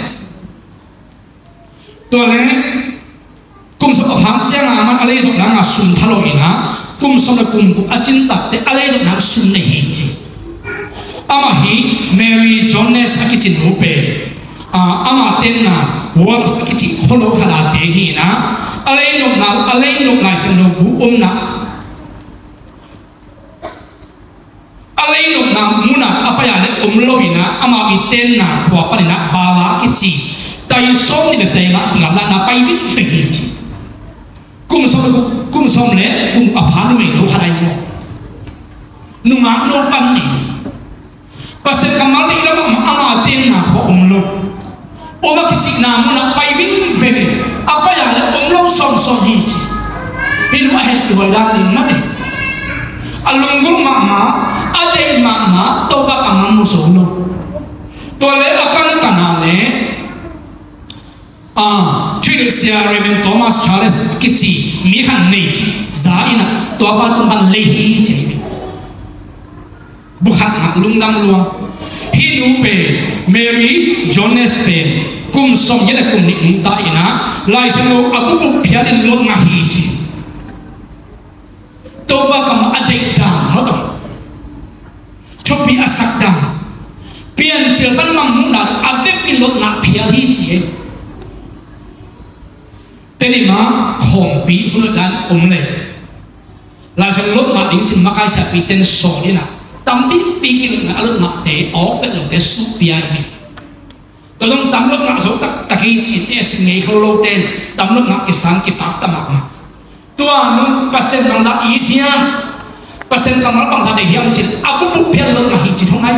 to le kum so apha siang aman alai so na nga sum thalo ina kum so na kum ku achin tak te alai so na sum ne hi chi ama hi Mary Jones akichin upe ama ten na wang akichi kholo khala te hi na alai no na san no bu na alai no na muna apa ya le lo ina ama iten na khwa pa na bala kichi tai som ni de ma ki ngam na pai vi fe hi chi kum som le kum apha no me no khala mo nu ma no pan ni pasal kamal di dalam amatin na ko lo oma kici na muna pai vin veve apa ya ada lo som hiji pinu ahet dua dan lima deh alunggul mama ade mama toba kamam musolo tole akan kanale Twitter sia Reverend Thomas Charles kici mihan neji zaina toba tentang lehi jadi bukan maklum dam luang hinu pe Mary Jones pe kum som yele kum ni nta ina lai seno aku bu pialin lo ngahi chi toba kam adek da moto chopi asak da pian chil pan mang na ave pilot na pial hi chi terima khompi hulu dan umle lai seno lo na ding chin makai sa piten so ni na tampi pikir na alut na te off lo te su piai mi tolong tamlok na so tak taki chi te singai kholo ten tamlok na kisan ki tak tamak ma tua nu pasen bang la i hiam pasen kamal bang sa de hiam chin aku bu pian lo na hi chi thong ai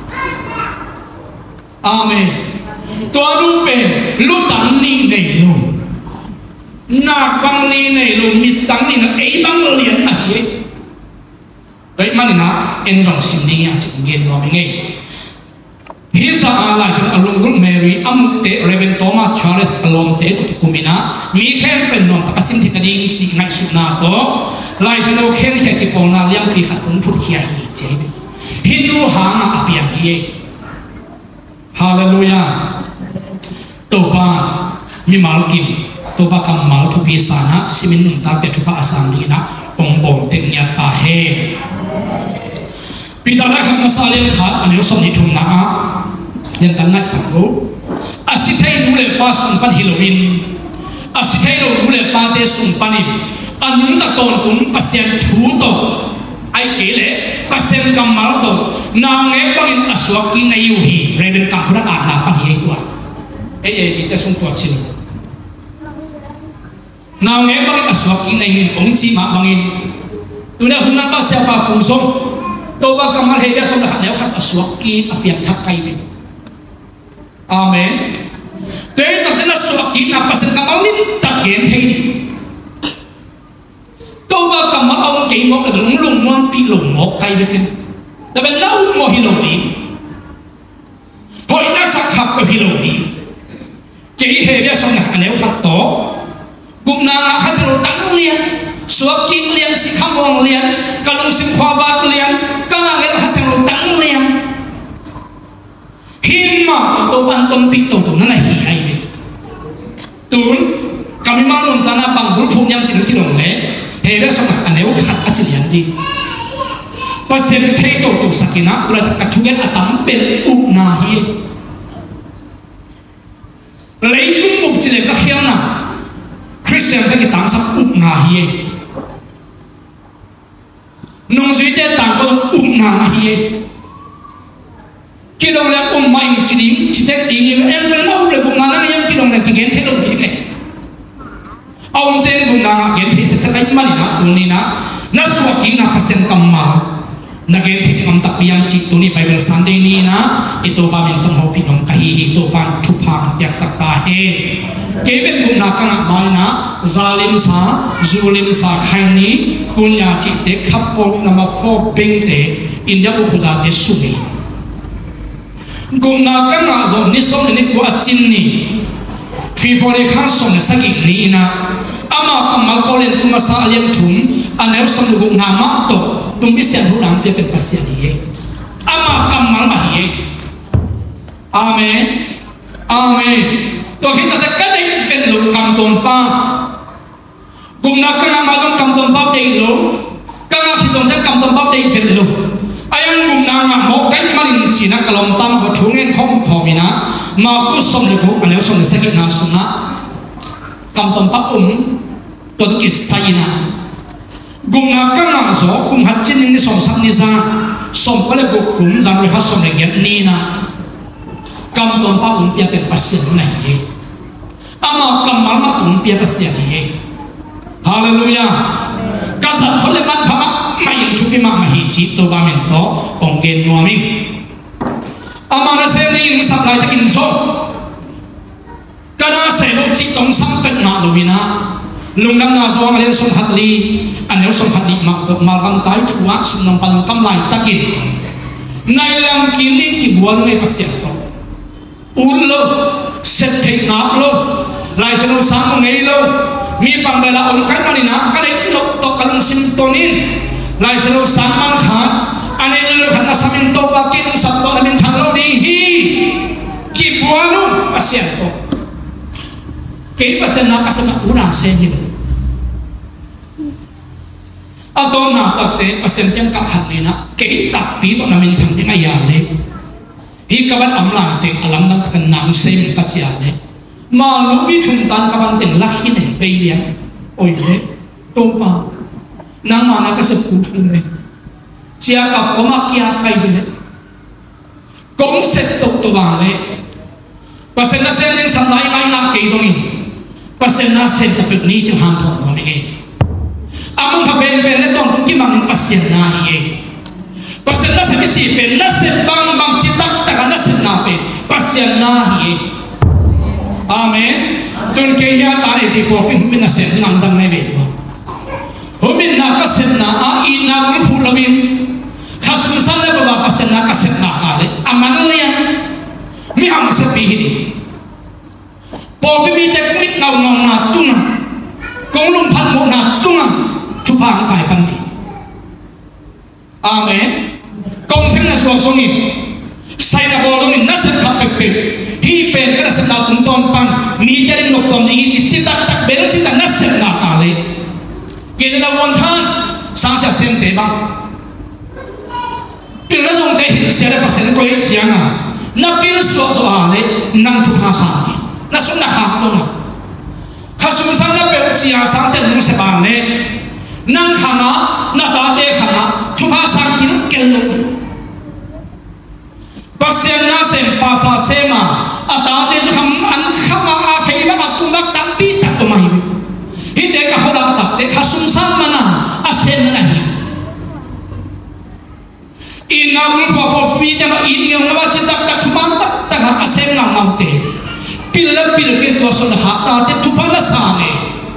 amen tua nu pe lu tang ni nei lu na bang li nei lu mit tang ni na ei bang lian na hi vậy mà nè em dòng xin đi nghe chừng nghiền vào mình nghe hi sa lại trong along group Mary te Reverend Thomas Charles along te tụi kumina mi khen bên non ta xin thì ta đi xin ngay sụp na to lại trong nó khen thì cái phong na liang thì khát cũng phụt hiền hi chế Hindu hàng na apiang hi Hallelujah toba mi mal kim toba kam mal thu pi sana simin nun ta pe thu pa asang ni na ong bong teng nya ta he Pidara khat masalian khat aneu som ni thum na a yan tan nai sang go asithai nu le pa sum pan Halloween asithai lo nu le pa te sum panin anung ta ton tum pasien thu to ai ke le pasien kamal to na nge bangin aswak ki ngai yu hi reven ka phura a na pan hi kwa ei ji te sum to chin na nge bangin aswak ki ngai hi ong chi ma bangin tu na hunang pa siapa pu som toba kamal hega som dah leo khat aswak ki apiak thak kai me amen te tak na aswak ki na pasen kamal lim tak gen thei ni toba kamal ong ke mo ka lung mon pi lung mo kai ve ken da ben lau mo hi lo ni hoi na sak khap hi lo ni ke hega som dah leo khat to gum na nga khasen tang lian suak ki lian si khamong lian kalung sim khwa ba lian kang ngel hasang tang lian himma to pan ton pi to na hi ai ni tun kami malon tanah bang bul phung yang chin ki rong le he da sam aneu khat a chin yan di pasem thei to sakina ula ka thugen atam pel na hi leitung buk chile ka khiang na Christian ka ki tang sak na hi nông suy te tang ko na hi ki dong le mai chi dim chi tek ding em ko na le buk na yang ki dong le ki gen the lo ni le ông tên buk na gen the se sai mani na tu ni na suwa ki na pasen kamma na gen the ngam tak yang chi tu ni Bible Sunday ni na ito pa min tum ho pi nom ka hi to pan thu phang yak sak ta he keben buk na ka na mai na zalim sa zulim sa khaini kunya chi te khapon nama 4 bing te india bu khuda te sumi gumna ka nga zo ni som ni ko achin ni fi for le khan som sagi ni na ama kamal kolen tu masa alian thum anel som gumna ma to tum isian hu ram pe pe pasya ni ama kamal ma hi amen amen to kita ta ka dei fen lu kam tom pa gumna ka nga ma long kam tom pa dei lo ka nga khi tom cha kam tom pa dei fen lu ayang gumna nga mo kai manin sina kalom tam ko thungen khom khomina ma ku som le ko anel som sa ki na suna kam tom pa to ki sayina gumna ka nga zo kum hat chin ni som sak ni sa som ko le ko kum jam le ha som le gem ni na kam tom pa pia pe pasien na hi ama kam mal ma tum pia pasien hi hallelujah kasat ko le man phama mai thu pi ma ma hi chi to ba men to ong gen no mi ama na se ni sak lai takin zo kana se lo chi tong sam pet na lo wina lung nam na zo ma len som hat li anel som hat li ma to mal kam tai thuwa sum nam pal kam lai takin nai lam kin ni ki buan me pasien to ulo set thei ngap lo lai sanu sang ngei lo mi pang bela on kai manina kare lo to kalung sim tonin lai sanu sang man khan ane lo khan samin to ba ki nang sat to namin thang lo ni hi ki buanu pasien to ke pasien na kasama una se ni ato na ta te pasien yang ka khan ni na ke tak pi to namin thang ni ya le hi kawan amla te alam nang kan nam se min ta chia ne ma lu bi thum tan kawan ten la hi ne be lian oi le to pa nang ma na ka se ku thum ne chia ka ko ma kia kai be le kong set to to ba le pasen na se ning sam lai mai na ke zo ni pasen na se ta pe ni chu han thong no ni among ka pen pen le tong ki mang pasen na hi pasen na se si pen na se bang bang chitak na se na pe pasien na hi amen tun ke ya ta ne si ko pin min na se ngam jam ne be ho min na ka se na a i na gru phu lamin khasum san le ba pasien na ka se na ale aman le yan mi ham se bi hi po bi mi te ku mit ngau ngau na tu na kong lum phat mo na tu na chu phang kai pan ni amen kong sem na so so ni sai na bolo ni nasa khap pe hi pe kana sa na tum ton pan ni jaring nok ton ni chi chi tak tak be chi tak nasa na ale ke na won than sang sa sem te ba pil na jong te hin se la pa sen ko siang a na pil so so ale nang thu tha sa ni na so na khap lo na khasum sang na pe chi a sang se nu se ba ne nang khana na ta te khana thu tha sa kin kel lo pasien na sem pasa sema ata te kham an khama a phei ba tu mak tam pi tak to mai hi te ka hodak tak te khasum san mana asen na hi in na bul pho pi te ma in ngeu na chi tak tak thumam tak tak asen na ngau te pil ke to so na ha ta te thupa na sa ne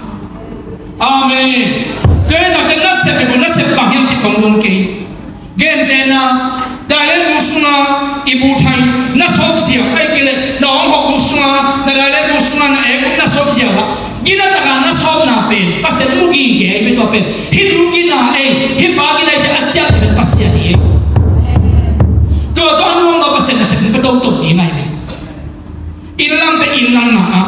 amen te na se be na se ba hi chi kong lon ke gen te na dalen musuna ibu thai na sob sia ai kile na ong ho musuna na dalen musuna na e na sob sia ba gina ta na sob na pen pasen mugi ge be to pen hi rugi na e hi ba gi na cha acha be pasia ni to anu no pasen na se pe to to ni mai ilam te ilam na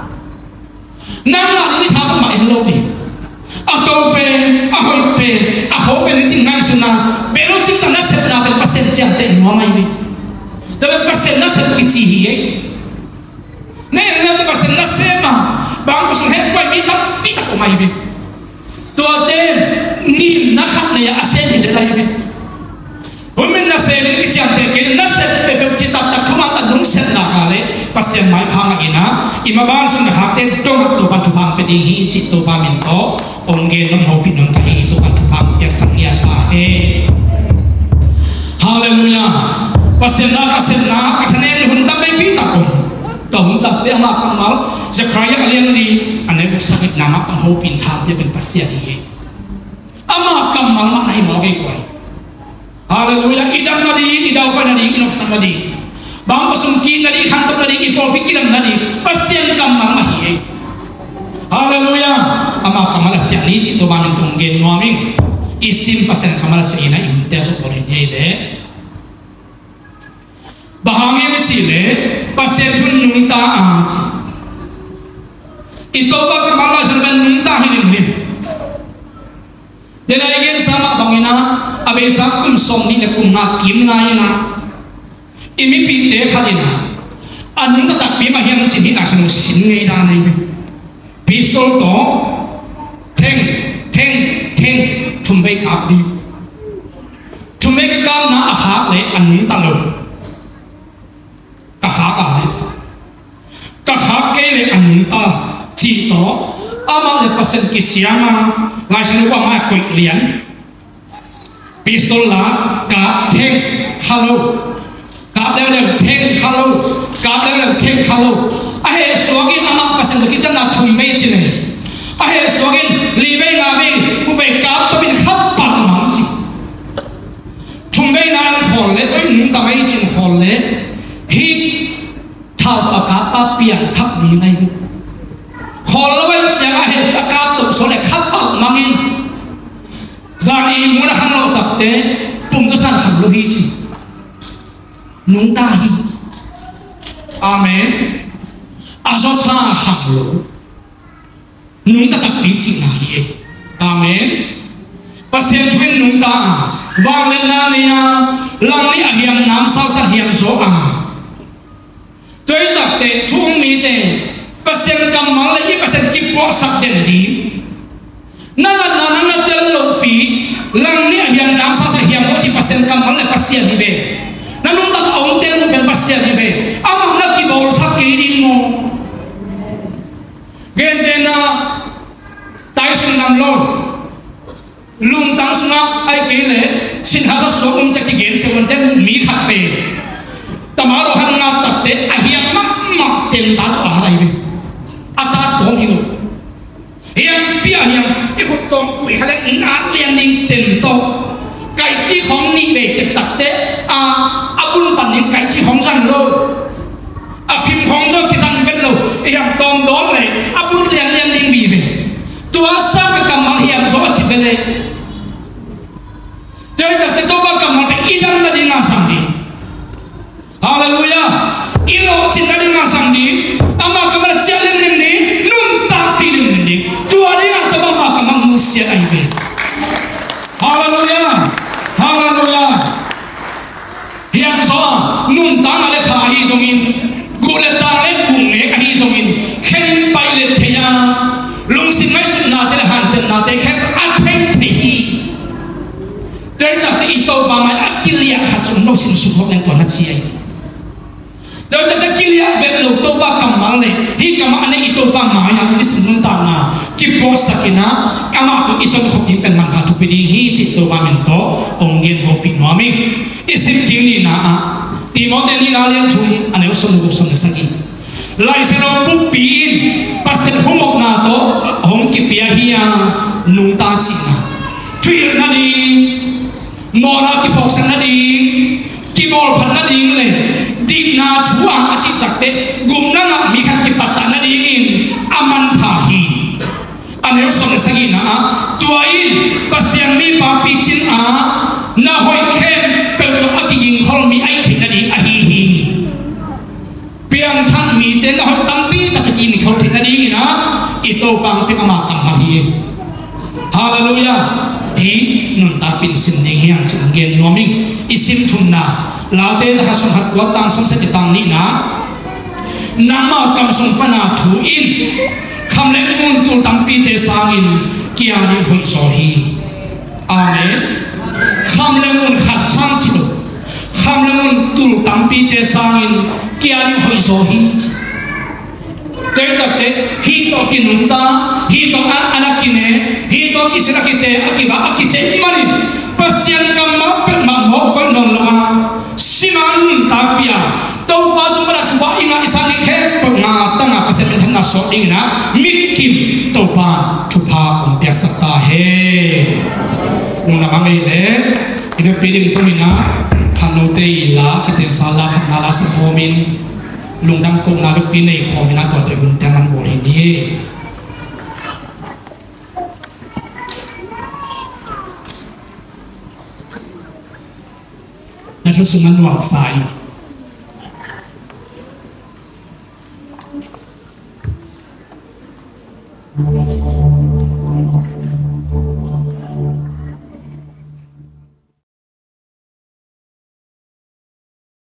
ni tha ma in lo ni a to pe a ho pe ni ching ngai suna be lo ching ta na se na pe pasen cha te no mai ni da pasen na se ki chi hi ne na da pasen na se ma bang ko sung he kwai mi ta ko mai bi to te ni na khat ne ya asen ni de lai bi homin na se ni ki cha te ke na se pe pe chi ta thuma ta dum se na ka le pasen mai phang ina imaban sung na hak te to to ban thu phang pe ding hi chi to ba min to ong ge nom ho pi nom ta hi to ban thu phang ya sang ya ta he hallelujah pasen na ka sen na ka thane hun ta pe pi ta ko to hun ta te ma ka mal zakraya alian li ane bu sakit nama tam ho pin tham pe ben pasia hi ama kam mal ma nai mo ge koi hallelujah idam na di idau pa na di inok sang di bang sumki nadi khantok nadi ito pikiran nadi pasien kamang mahi. Haleluya. Ama kamala siani cito bamin tunggen nuaming isim pasien kamala siina inte so porinye ide bahangi misile pasien tun nungta aji ito ba kamala serban nungta hilim dena igen sama bangina abesa kum somni na kum na kim na ina imi pite khalina anung tak pi mahim chini asan sin ngai da nai pistol to theng thumbai kap di thumbai ka kam na ahak le anung talo ka ha ka le ka ha ke le anung ta chi to ama le pasen ki chiama ngai sin wa ma koi lian pistol la ka theng halo ka le theng halo ka le theng halo ahe swagin ama pasen ki chana thumbai chine ahe swagin libe ngabe ku ve ka to bin khat pan mang chi thumbai na khol le oi nung ta mai chin khol le hi thao ka pa pian thak ni nai khol la bai siang ahe sa ka to so le khat pan mangin zani mu na khan lo tak te pum ka san kham lo hi chi nung ta hi amen aso sa kham lo nung ta tak pi chi na hi amen pasien twin nung ta wang len na nia lang ni ahiam nam sa sa hiam so a toi tak te thung mi te pasien kam mal le pasien ki po sak den di na tel lo pi lang ni ahiam nam sa sa hiam mo chi pasien kam mal le pasien hi be na nung ta ong tel mo ben pasien hi be amang na ki bol sak ke din mo gen de na tai sun nam lo lung tang sunga ai ke le sin ha sa so cha ki gen se won ten mi khat pe tamaro han nga tak te ahiam mak ten ta to a rai be ata to mi lo hiam pi ahiam e phut tong kui khale in a lian ning ten to kai chi khong ni be te tak te a abun pan ni kai chi khong san lo a phim khong zo ki san vet lo hiam tong don le abun lian ning vi be tua sa ka kamal hiam zo chi be le dei da te to ba kamal pe idam na dinga sang di haleluya ilo chin na dinga sang di ama kamal chian len ni nun ta pi len ni tua dinga to ba kamal musia ai be haleluya haleluya hiam so nun ta na le kha hi zongin gule ta le gung ne hi zongin khen pai le theya lung sin mai sun na te han chen na te khen a theng thi dei ta te ito ba mai akilia khat chung no sin su ho len to na chi ai dei ta te kilia vet lo to ba kamal le hi kamal ne ito ba ma ya ni sin nun ta na ki po sakina ama to ito ko pin pen man ka tu pin hi chi to ba men to onggen ho pi no mi isim king ni na a timote ni la lian chung ane so lu so na sagi lai se no pu pin pasen homok na to hong ki pia hiya nung ta chi na twil na ni mo na ki pok san na ni ki bol phan na ding le ding na thuang a chi tak te gum na nga mi khat ki pat na ding in aman pha hi ane so na sagi na tuain pasian mi pa pi chin a na hoi khem pel to aki yin khol mi ai thing na di a hi hi piang thang mi te na hoi tampi ta ki ni khol thing na di na ito pang te ama kam ma hi haleluya hi nun ta pin sim ding hiang chung gen noming isim thum na la te ha som hat ko tang som se ti tang ni na nama kam sung pana thu in kham le un tu tampi te sangin kia ni hoi so hi amen kham le un khat sang chi do kham le un tu tampi te sangin kia ni hoi so hi dei ta te hi to kinung ta hi to anakine hi to kisira kite akiva akiche mani pasien kam ma pe ma mo ko non lo siman tapia to pa tu para tuwa inga isani khe nga tanga pasien men na so ina mikim to pa tu pa om pya sakta he nung na mangai le ina piling to mina Panute la kita salah nala sekomin lungdang kong naga pinay komin ako at yung teman mo ini. Natusungan nuang say.